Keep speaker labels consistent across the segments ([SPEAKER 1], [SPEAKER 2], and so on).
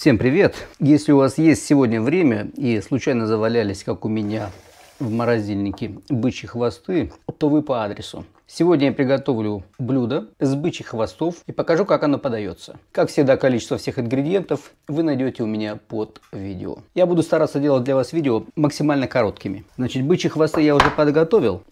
[SPEAKER 1] Всем привет! Если у вас есть сегодня время и случайно завалялись, как у меня, в морозильнике бычьи хвосты, то вы по адресу. Сегодня я приготовлю блюдо с бычьих хвостов и покажу, как оно подается. Как всегда, количество всех ингредиентов вы найдете у меня под видео. Я буду стараться делать для вас видео максимально короткими. Значит, бычьи хвосты я уже подготовил.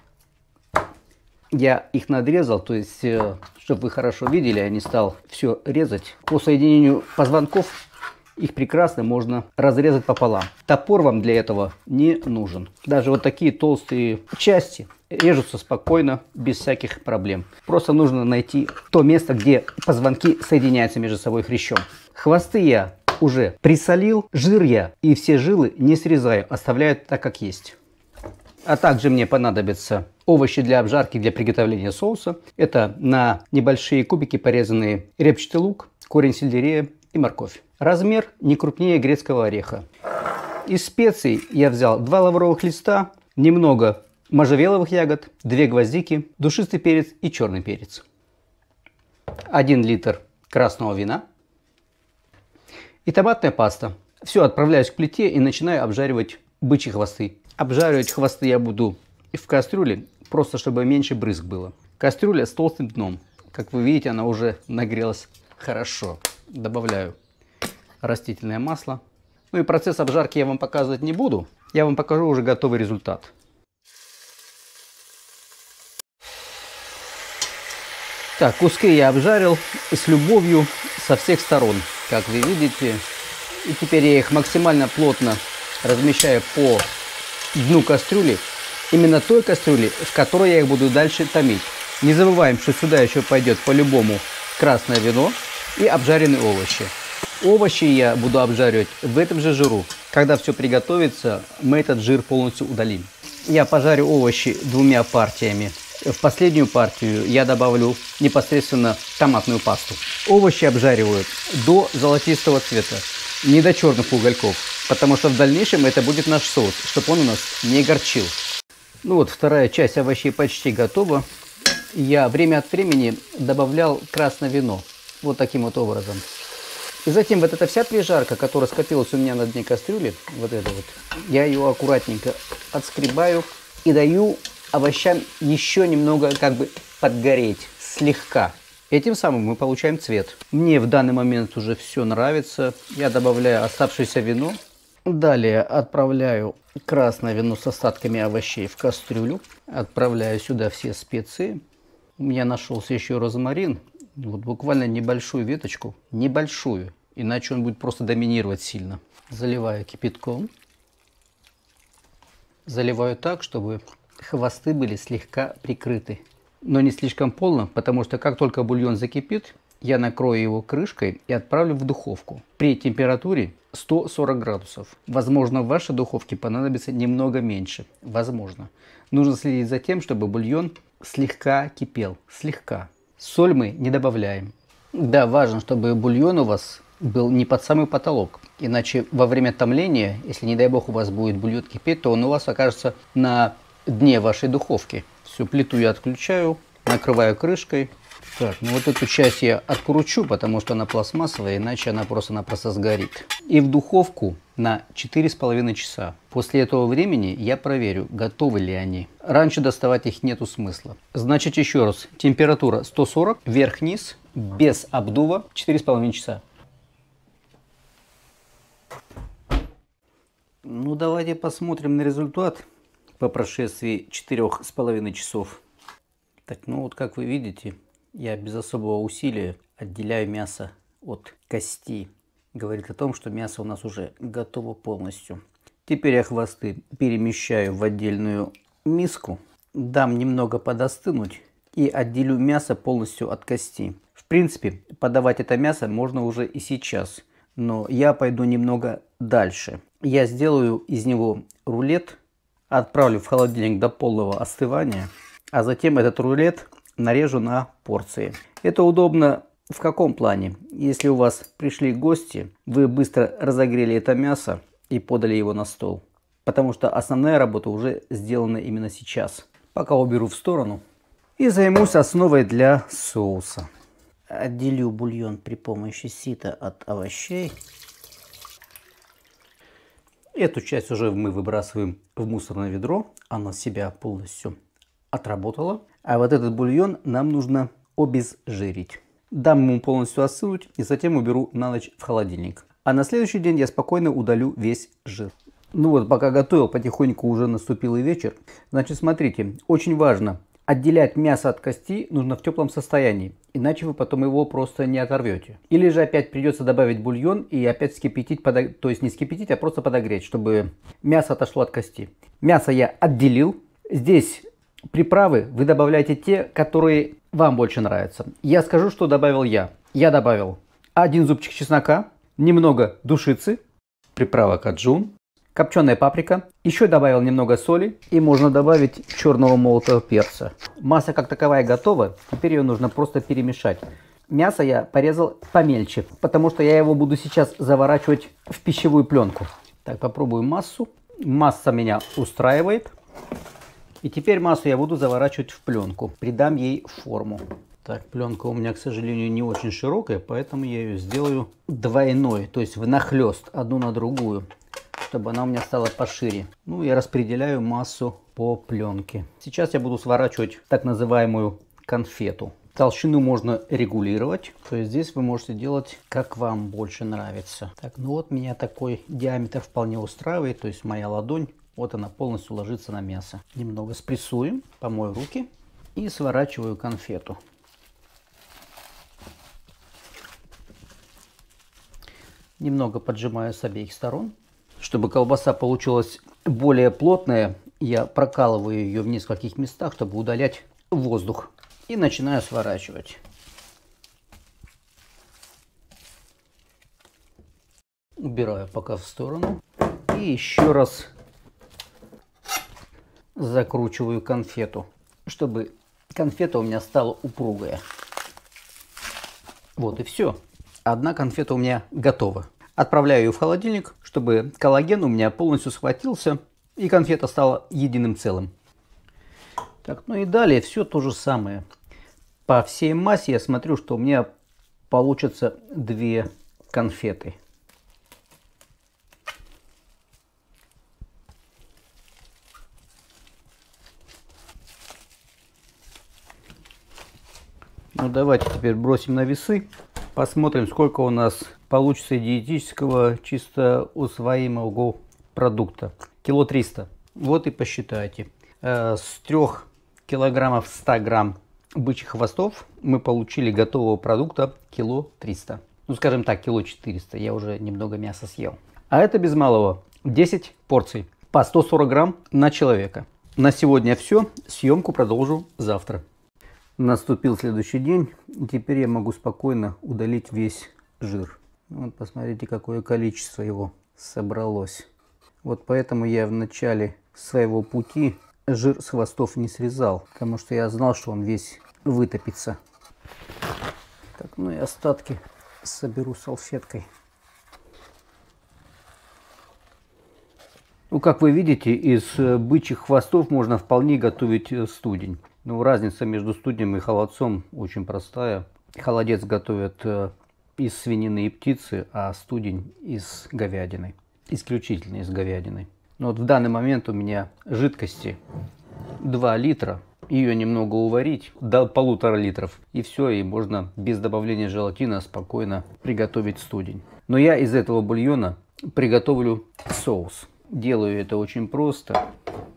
[SPEAKER 1] Я их надрезал, то есть, чтобы вы хорошо видели, я не стал все резать. По соединению позвонков их прекрасно можно разрезать пополам. Топор вам для этого не нужен. Даже вот такие толстые части режутся спокойно, без всяких проблем. Просто нужно найти то место, где позвонки соединяются между собой хрящом. Хвосты я уже присолил, жир я и все жилы не срезаю, оставляю так, как есть. А также мне понадобятся овощи для обжарки, для приготовления соуса. Это на небольшие кубики порезанный репчатый лук, корень сельдерея и морковь. Размер не крупнее грецкого ореха. Из специй я взял 2 лавровых листа, немного можжевеловых ягод, 2 гвоздики, душистый перец и черный перец. 1 литр красного вина и томатная паста. Все, отправляюсь к плите и начинаю обжаривать бычьи хвосты. Обжаривать хвосты я буду в кастрюле, просто чтобы меньше брызг было. Кастрюля с толстым дном. Как вы видите, она уже нагрелась хорошо. Добавляю растительное масло. Ну и процесс обжарки я вам показывать не буду. Я вам покажу уже готовый результат. Так, куски я обжарил с любовью со всех сторон, как вы видите. И теперь я их максимально плотно размещаю по дну кастрюли, именно той кастрюли, в которой я их буду дальше томить. Не забываем, что сюда еще пойдет по-любому красное вино и обжаренные овощи. Овощи я буду обжаривать в этом же жиру. Когда все приготовится, мы этот жир полностью удалим. Я пожарю овощи 2 партиями. В последнюю партию я добавлю непосредственно томатную пасту. Овощи обжариваю до золотистого цвета, не до черных угольков, потому что в дальнейшем это будет наш соус, чтобы он у нас не горчил. Ну вот, вторая часть овощей почти готова. Я время от времени добавлял красное вино, вот таким вот образом. И затем вот эта вся прижарка, которая скопилась у меня на дне кастрюли, вот это вот, я ее аккуратненько отскребаю и даю овощам еще немного как бы подгореть, слегка. Этим самым мы получаем цвет. Мне в данный момент уже все нравится. Я добавляю оставшееся вино. Далее отправляю красное вино с остатками овощей в кастрюлю. Отправляю сюда все специи. У меня нашелся еще розмарин. Вот буквально небольшую веточку. Небольшую. Иначе он будет просто доминировать сильно. Заливаю кипятком. Заливаю так, чтобы хвосты были слегка прикрыты. Но не слишком полно, потому что как только бульон закипит, я накрою его крышкой и отправлю в духовку при температуре 140 градусов. Возможно, в вашей духовке понадобится немного меньше. Возможно. Нужно следить за тем, чтобы бульон слегка кипел. Слегка. Соль мы не добавляем. Да, важно, чтобы бульон у вас был не под самый потолок. Иначе во время томления, если не дай бог у вас будет бульон кипеть, то он у вас окажется на дне вашей духовки. Всю плиту я отключаю, накрываю крышкой. Так, ну вот эту часть я откручу, потому что она пластмассовая, иначе она просто-напросто сгорит. И в духовку на 4,5 часа. После этого времени я проверю, готовы ли они. Раньше доставать их нету смысла. Значит, еще раз, температура 140, вверх-вниз, без обдува, 4,5 часа. Ну, давайте посмотрим на результат по прошествии 4,5 часов. Так, ну вот как вы видите, я без особого усилия отделяю мясо от кости. Говорит о том, что мясо у нас уже готово полностью. Теперь я хвосты перемещаю в отдельную миску, дам немного подостынуть и отделю мясо полностью от кости. В принципе, подавать это мясо можно уже и сейчас, но я пойду немного дальше. Я сделаю из него рулет, отправлю в холодильник до полного остывания, а затем этот рулет нарежу на порции. Это удобно в каком плане? Если у вас пришли гости, вы быстро разогрели это мясо и подали его на стол. Потому что основная работа уже сделана именно сейчас. Пока уберу в сторону и займусь основой для соуса. Отделю бульон при помощи сита от овощей. Эту часть уже мы выбрасываем в мусорное ведро. Она себя полностью отработала. А вот этот бульон нам нужно обезжирить. Дам ему полностью остынуть и затем уберу на ночь в холодильник. А на следующий день я спокойно удалю весь жир. Ну вот, пока готовил, потихоньку уже наступил и вечер. Значит, смотрите, очень важно. Отделять мясо от кости нужно в теплом состоянии, иначе вы потом его просто не оторвете. Или же опять придется добавить бульон и опять вскипятить, то есть не вскипятить, а просто подогреть, чтобы мясо отошло от кости. Мясо я отделил. Здесь приправы вы добавляете те, которые вам больше нравятся. Я скажу, что добавил я. Я добавил 1 зубчик чеснока, немного душицы, приправа каджун, копченая паприка. Еще добавил немного соли и можно добавить черного молотого перца. Масса как таковая готова. Теперь ее нужно просто перемешать. Мясо я порезал помельче, потому что я его буду сейчас заворачивать в пищевую пленку. Так, попробую массу. Масса меня устраивает. И теперь массу я буду заворачивать в пленку. Придам ей форму. Так, пленка у меня, к сожалению, не очень широкая, поэтому я ее сделаю двойной, то есть внахлёст, одну на другую, чтобы она у меня стала пошире. Ну, я распределяю массу по пленке. Сейчас я буду сворачивать так называемую конфету. Толщину можно регулировать, то есть здесь вы можете делать, как вам больше нравится. Так, ну вот меня такой диаметр вполне устраивает, то есть моя ладонь, вот она полностью ложится на мясо. Немного спрессуем, помою руки и сворачиваю конфету. Немного поджимаю с обеих сторон. Чтобы колбаса получилась более плотная, я прокалываю ее в нескольких местах, чтобы удалять воздух. И начинаю сворачивать. Убираю пока в сторону. И еще раз закручиваю конфету, чтобы конфета у меня стала упругая. Вот и все. Одна конфета у меня готова. Отправляю ее в холодильник, чтобы коллаген у меня полностью схватился и конфета стала единым целым. Так, ну и далее все то же самое. По всей массе я смотрю, что у меня получится 2 конфеты. Ну давайте теперь бросим на весы. Посмотрим, сколько у нас получится диетического чисто усвоимого продукта. Кило 300. Вот и посчитайте. С 3 килограммов 100 грамм бычьих хвостов мы получили готового продукта кило 300. Ну скажем так, кило 400. Я уже немного мяса съел. А это без малого 10 порций. По 140 грамм на человека. На сегодня все. Съемку продолжу завтра. Наступил следующий день. Теперь я могу спокойно удалить весь жир. Вот посмотрите, какое количество его собралось. Вот поэтому я в начале своего пути жир с хвостов не срезал, потому что я знал, что он весь вытопится. Так, ну и остатки соберу салфеткой. Ну, как вы видите, из бычьих хвостов можно вполне готовить студень. Но разница между студнем и холодцом очень простая. Холодец готовят из свинины и птицы, а студень из говядины. Исключительно из говядины. Но вот в данный момент у меня жидкости 2 литра. Ее немного уварить до 1,5 литров. И все, и можно без добавления желатина спокойно приготовить студень. Но я из этого бульона приготовлю соус. Делаю это очень просто.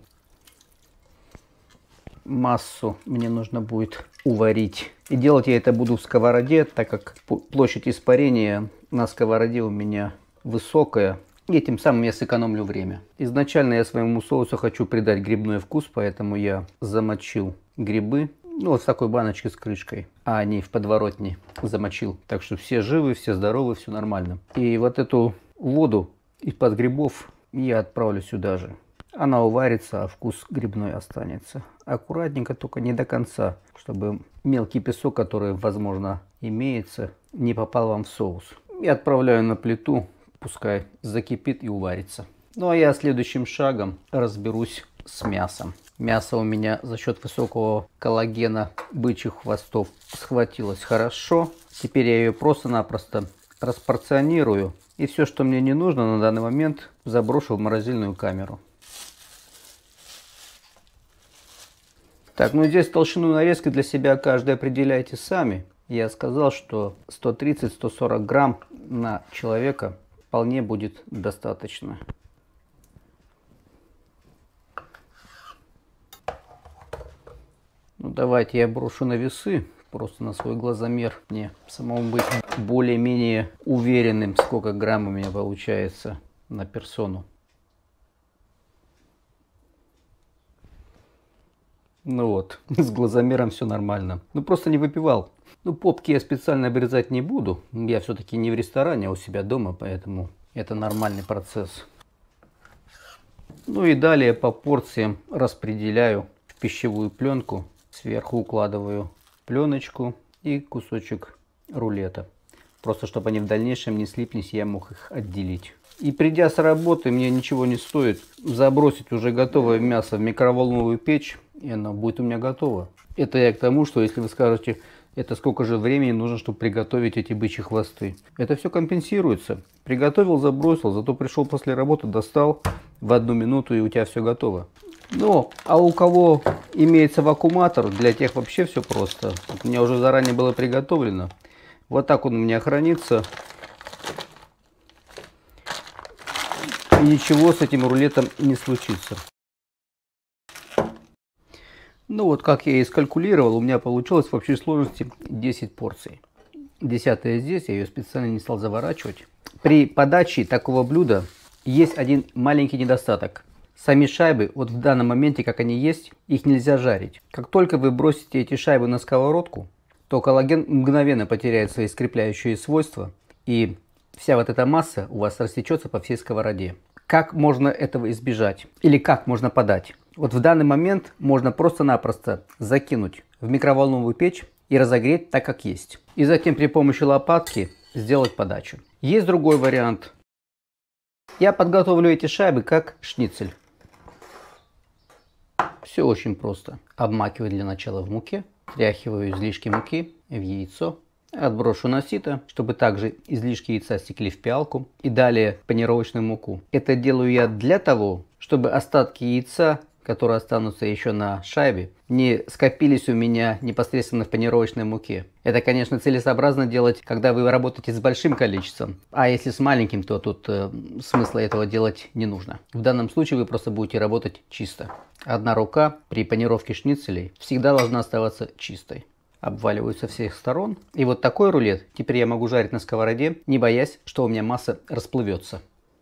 [SPEAKER 1] Массу мне нужно будет уварить. И делать я это буду в сковороде, так как площадь испарения на сковороде у меня высокая. И тем самым я сэкономлю время. Изначально я своему соусу хочу придать грибной вкус, поэтому я замочил грибы. Ну, вот в такой баночке с крышкой, а не в подворотне замочил. Так что все живы, все здоровы, все нормально. И вот эту воду из-под грибов я отправлю сюда же. Она уварится, а вкус грибной останется. Аккуратненько, только не до конца, чтобы мелкий песок, который, возможно, имеется, не попал вам в соус. И отправляю на плиту, пускай закипит и уварится. Ну а я следующим шагом разберусь с мясом. Мясо у меня за счет высокого коллагена бычьих хвостов схватилось хорошо. Теперь я ее просто-напросто распорционирую И все, что мне не нужно на данный момент, заброшу в морозильную камеру. Так, ну здесь толщину нарезки для себя каждый определяйте сами. Я сказал, что 130-140 грамм на человека вполне будет достаточно. Ну давайте я брошу на весы, просто на свой глазомер. Мне самому быть более-менее уверенным, сколько грамм у меня получается на персону. Ну вот, с глазомером все нормально. Ну просто не выпивал. Ну попки я специально обрезать не буду. Я все-таки не в ресторане, а у себя дома, поэтому это нормальный процесс. Ну и далее по порциям распределяю в пищевую пленку. Сверху укладываю пленочку и кусочек рулета. Просто чтобы они в дальнейшем не слиплись, я мог их отделить. И придя с работы, мне ничего не стоит забросить уже готовое мясо в микроволновую печь, и оно будет у меня готово. Это я к тому, что если вы скажете, это сколько же времени нужно, чтобы приготовить эти бычьи хвосты. Это все компенсируется. Приготовил, забросил, зато пришел после работы, достал в 1 минуту, и у тебя все готово. Ну, а у кого имеется вакууматор, для тех вообще все просто. У меня уже заранее было приготовлено. Вот так он у меня хранится. И ничего с этим рулетом не случится. Ну вот, как я и скалькулировал, у меня получилось в общей сложности 10 порций. 10-я здесь, я ее специально не стал заворачивать. При подаче такого блюда есть один маленький недостаток. Сами шайбы, вот в данном моменте, как они есть, их нельзя жарить. Как только вы бросите эти шайбы на сковородку, то коллаген мгновенно потеряет свои скрепляющие свойства, и вся вот эта масса у вас растечется по всей сковороде. Как можно этого избежать? Или как можно подать? Вот в данный момент можно просто-напросто закинуть в микроволновую печь и разогреть так, как есть. И затем при помощи лопатки сделать подачу. Есть другой вариант. Я подготовлю эти шайбы как шницель. Все очень просто. Обмакиваю для начала в муке, тряхиваю излишки муки в яйцо, отброшу на сито, чтобы также излишки яйца стекли в пиалку, и далее панировочную муку. Это делаю я для того, чтобы остатки яйца, которые останутся еще на шайбе, не скопились у меня непосредственно в панировочной муке. Это, конечно, целесообразно делать, когда вы работаете с большим количеством. А если с маленьким, то тут смысла этого делать не нужно. В данном случае вы просто будете работать чисто. Одна рука при панировке шницелей всегда должна оставаться чистой. Обваливаю со всех сторон. И вот такой рулет теперь я могу жарить на сковороде, не боясь, что у меня масса расплывется.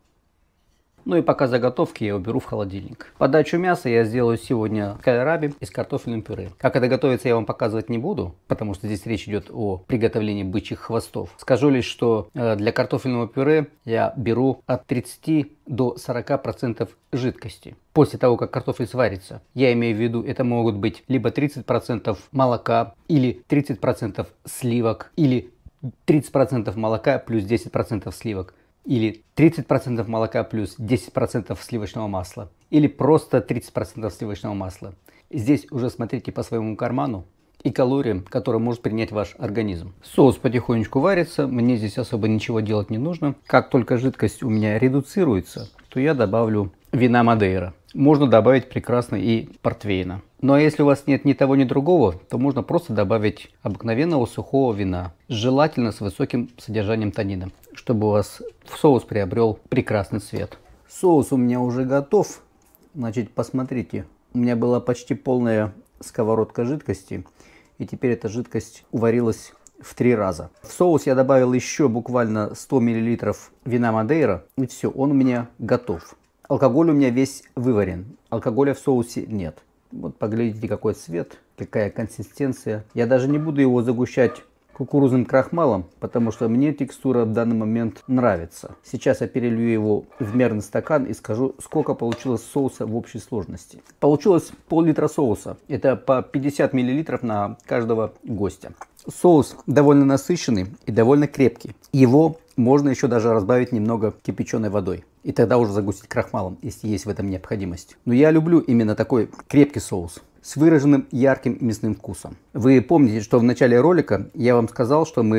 [SPEAKER 1] Ну и пока заготовки я уберу в холодильник. Подачу мяса я сделаю сегодня кальраби и с картофельным пюре. Как это готовится, я вам показывать не буду, потому что здесь речь идет о приготовлении бычьих хвостов. Скажу лишь, что для картофельного пюре я беру от 30 до 40% жидкости. После того, как картофель сварится, я имею в виду, это могут быть либо 30% молока, или 30% сливок, или 30% молока плюс 10% сливок. Или 30% молока плюс 10% сливочного масла. Или просто 30% сливочного масла. Здесь уже смотрите по своему карману и калориям, которые может принять ваш организм. Соус потихонечку варится, мне здесь особо ничего делать не нужно. Как только жидкость у меня редуцируется, то я добавлю вина Мадейра. Можно добавить прекрасно и портвейна. Ну а если у вас нет ни того, ни другого, то можно просто добавить обыкновенного сухого вина, желательно с высоким содержанием танина, чтобы у вас соус приобрел прекрасный цвет. Соус у меня уже готов. Значит, посмотрите, у меня была почти полная сковородка жидкости, и теперь эта жидкость уварилась в 3 раза. В соус я добавил еще буквально 100 мл вина Мадейра, и все, он у меня готов. Алкоголь у меня весь выварен, алкоголя в соусе нет. Вот поглядите, какой цвет, какая консистенция. Я даже не буду его загущать кукурузным крахмалом, потому что мне текстура в данный момент нравится. Сейчас я перелью его в мерный стакан и скажу, сколько получилось соуса в общей сложности. Получилось пол-литра соуса. Это по 50 мл на каждого гостя. Соус довольно насыщенный и довольно крепкий. Его можно еще даже разбавить немного кипяченой водой. И тогда уже загустить крахмалом, если есть в этом необходимость. Но я люблю именно такой крепкий соус с выраженным ярким мясным вкусом. Вы помните, что в начале ролика я вам сказал, что мы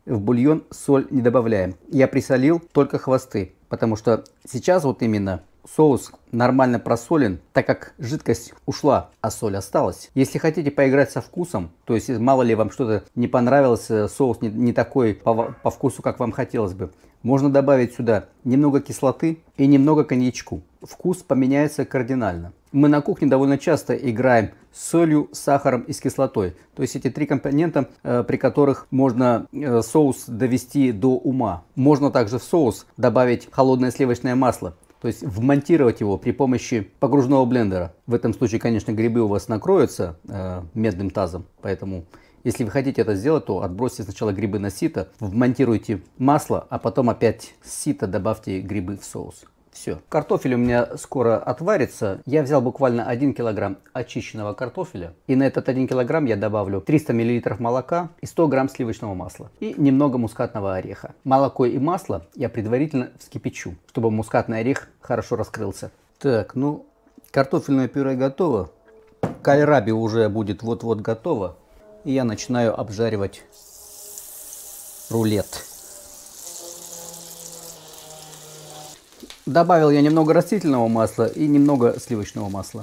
[SPEAKER 1] в бульон соль не добавляем. Я присолил только хвосты, потому что сейчас вот именно соус нормально просолен, так как жидкость ушла, а соль осталась. Если хотите поиграть со вкусом, то есть мало ли вам что-то не понравилось, соус не такой по вкусу, как вам хотелось бы, можно добавить сюда немного кислоты и немного коньячку. Вкус поменяется кардинально. Мы на кухне довольно часто играем с солью, сахаром и с кислотой. То есть эти три компонента, при которых можно соус довести до ума. Можно также в соус добавить холодное сливочное масло. То есть вмонтировать его при помощи погружного блендера. В этом случае, конечно, грибы у вас накроются медным тазом. Поэтому, если вы хотите это сделать, то отбросьте сначала грибы на сито, вмонтируйте масло, а потом опять с сито добавьте грибы в соус. Все. Картофель у меня скоро отварится. Я взял буквально 1 килограмм очищенного картофеля. И на этот 1 килограмм я добавлю 300 миллилитров молока и 100 грамм сливочного масла. И немного мускатного ореха. Молоко и масло я предварительно вскипячу, чтобы мускатный орех хорошо раскрылся. Так, ну, картофельное пюре готово. Кальраби уже будет вот-вот готово. И я начинаю обжаривать рулет. Добавил я немного растительного масла и немного сливочного масла.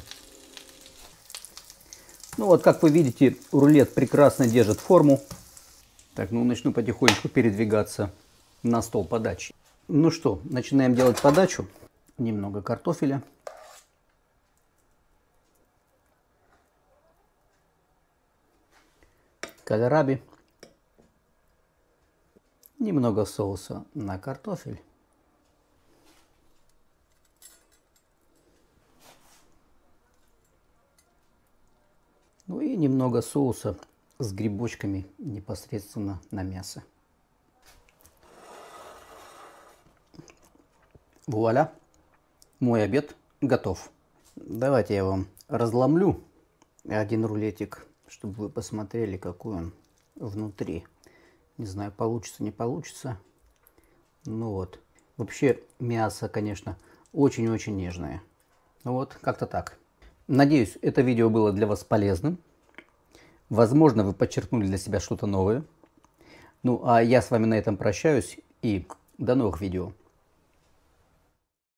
[SPEAKER 1] Ну вот, как вы видите, рулет прекрасно держит форму. Так, ну начну потихонечку передвигаться на стол подачи. Ну что, начинаем делать подачу. Немного картофеля. Кальраби. Немного соуса на картофель. Ну и немного соуса с грибочками непосредственно на мясо. Вуаля! Мой обед готов. Давайте я вам разломлю один рулетик, чтобы вы посмотрели, какой он внутри. Не знаю, получится, не получится. Ну вот. Вообще мясо, конечно, очень-очень нежное. Ну вот, как-то так. Надеюсь, это видео было для вас полезным. Возможно, вы подчеркнули для себя что-то новое. Ну, а я с вами на этом прощаюсь и до новых видео.